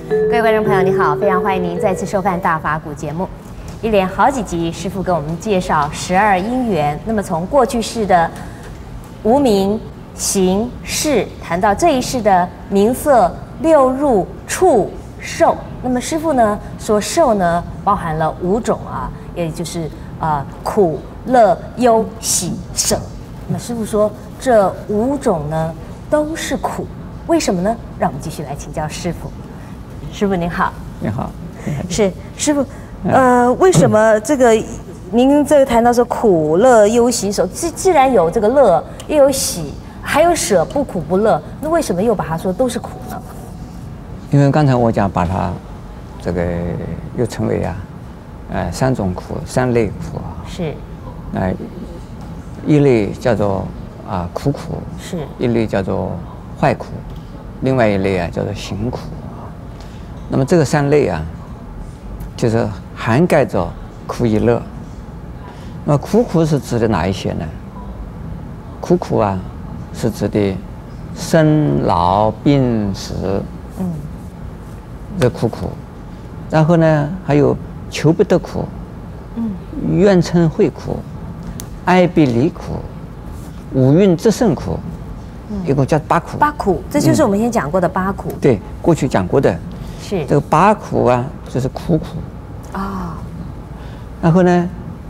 各位观众朋友，你好，非常欢迎您再次收看《大法古》节目。一连好几集，师父给我们介绍12因缘。那么从过去世的无名、行、识，谈到这一世的名色、六入、触、受。那么师父呢说，受呢包含了5种啊，也就是苦、乐、忧、喜、舍。那么师父说，这5种呢都是苦，为什么呢？让我们继续来请教师父。师父您好。 你好。 是师父，为什么这个您这个谈到说苦乐忧喜舍，既然有这个乐，又有喜，还有舍，不苦不乐，那为什么又把它说都是苦呢？ 因为刚才我讲把它这个又称为3种苦，3类苦啊。 是。 一类叫做苦苦， 是。 一类叫做坏苦，另外一类叫做行苦。那么这个3类就是涵盖着苦与乐。那么苦是指的哪一些呢？苦是指的生老病死，这苦。然后呢，还有求不得苦，怨嗔恚苦，爱别离苦，五蕴炽盛苦，一共叫8苦。 8苦，这就是我们先讲过的8苦。 对，过去讲过的。 是。 这个8苦就是苦。然后呢，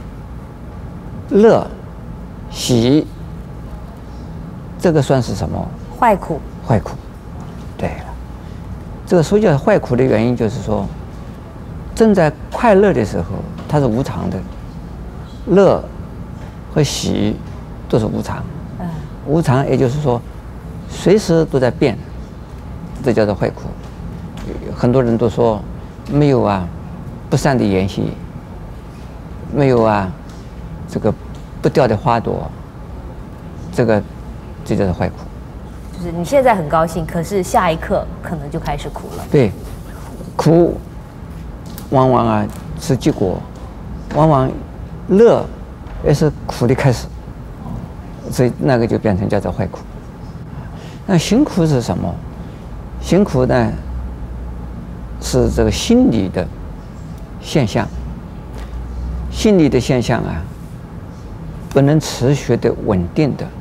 乐、喜，这个算是什么？ 坏苦。 坏苦。对了，这个说叫坏苦的原因就是说，正在快乐的时候，它是无常的，乐和喜都是无常。无常也就是说，随时都在变，这叫做坏苦。很多人都说没有不散的筵席，没有这个不掉的花朵，这叫做坏苦。 就是你现在很高兴，可是下一刻可能就开始苦了。 对，苦往往是结果，往往乐也是苦的开始，所以那个就变成叫做坏苦。那行苦是什么？行苦呢，是这个心理的现象。心理的现象不能持续的稳定的，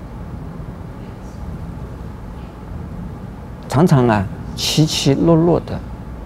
常常起起落落的，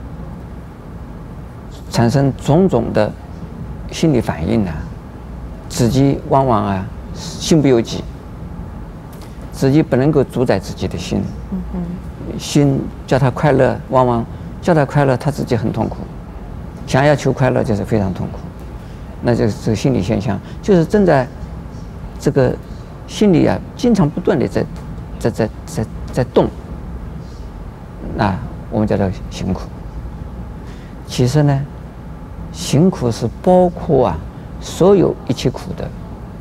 产生种种的心理反应自己往往心不由己，自己不能够主宰自己的心。心叫他快乐，往往叫他快乐，他自己很痛苦。想要求快乐就是非常痛苦。那就是这个心理现象，就是正在这个心里经常不断的在动。那我们叫做行苦。其实呢，行苦是包括所有一切苦的。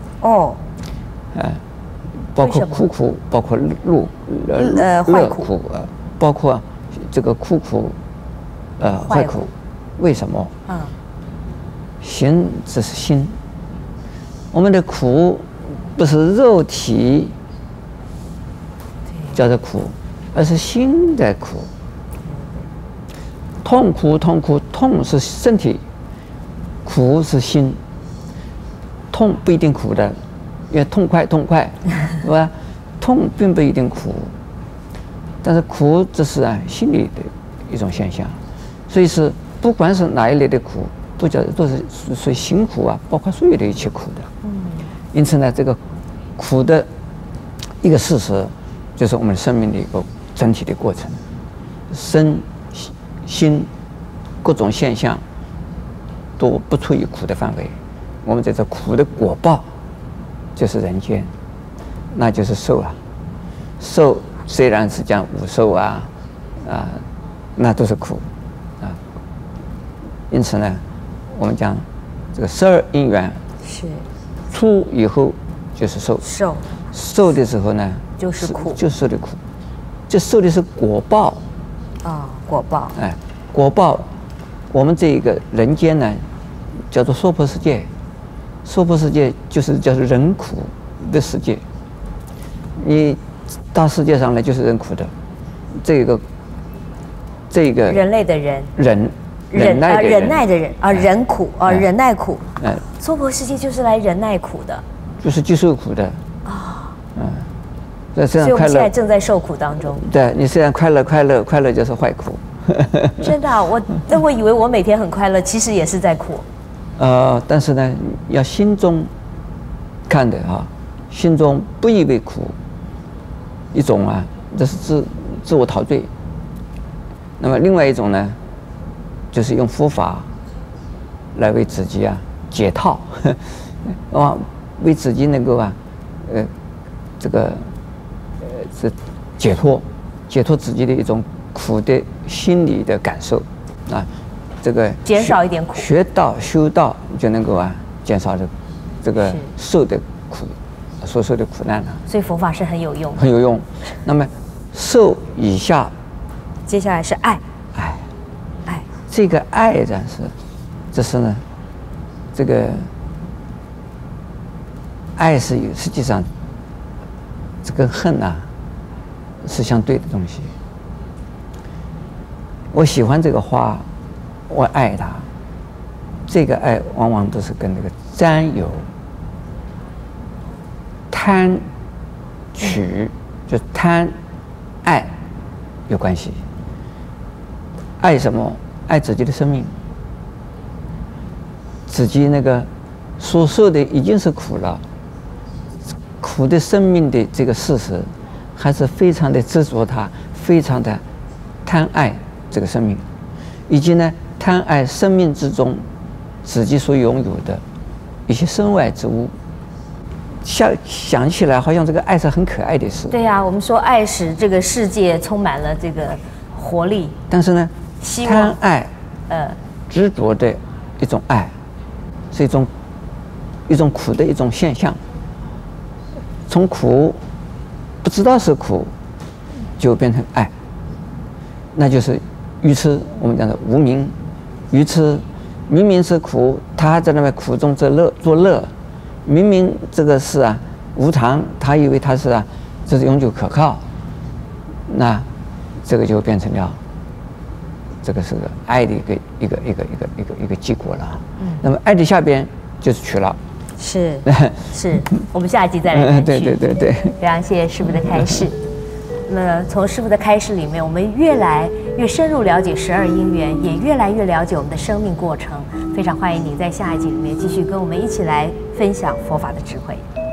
包括苦苦，包括乐苦，包括这个苦苦，坏苦。为什么？行只是心，我们的苦不是肉体叫做苦，而是心在苦。痛是身体，苦是心。痛不一定苦的，因为痛快，是吧？痛并不一定苦，但是苦这是心理的一种现象，所以是不管是哪一类的苦，都是属于行苦包括所有的一切苦的。因此呢，这个苦的一个事实，就是我们生命的一个整体的过程，身心各种现象都不处于苦的范围。我们在这苦的果报就是人间，那就是受受虽然是讲五受那都是苦因此呢，我们讲这个12因缘是出以后就是受，受的时候呢就是苦， 就受的苦，这受的是果报果报。 果报，我们这一个人间呢叫做娑婆世界，娑婆世界就是叫做人苦的世界。你到世界上来就是人苦的，这这个人类的人， 忍耐的人， 忍耐的人啊，忍苦啊，忍耐苦。娑婆世界就是来忍耐苦的， 就是接受苦的啊。 所以我们现在正在受苦当中。 对，你虽然快乐就是坏苦。 真的啊，但我以为我每天很快乐，其实也是在苦。 但是呢，要心中看的啊，心中不以为苦，一种啊，这是自我陶醉。那么另外一种呢，就是用佛法来为自己啊解套，为自己能够啊，是解脱自己的一种苦的心理的感受啊，这个减少一点苦， 学道修道就能够啊减少这个受的苦，所受的苦难了。 所以佛法是很有用， 很有用。那么受以下， 接下来是爱， 这个爱呢这是呢，这个爱是实际上这跟恨啊是相对的东西。我喜欢这个花，我爱它，这个爱往往都是跟那个占有、贪、取，就贪、爱有关系。爱什么？爱自己的生命，自己那个所受的已经是苦了，苦的生命的这个事实，还是非常的执着它，非常的贪爱这个生命，以及呢贪爱生命之中自己所拥有的一些身外之物。想起来好像这个爱是很可爱的事。 对呀，我们说爱使这个世界充满了这个活力。 但是呢，贪爱，执着的一种爱，是一种苦的一种现象。从苦不知道是苦，就变成爱，那就是愚痴。我们讲的无明，愚痴，明明是苦，他在那边苦中作乐。明明这个是啊无常，他以为他是啊这是永久可靠，那这个就变成了这个是个爱的一个结果了。那么爱的下边就是取了。 是，我们下一集再来谈取。 对， 非常谢谢师父的开示。那么从师父的开示里面，我们越来越深入了解12因缘，也越来越了解我们的生命过程。非常欢迎你在下一集里面继续跟我们一起来分享佛法的智慧。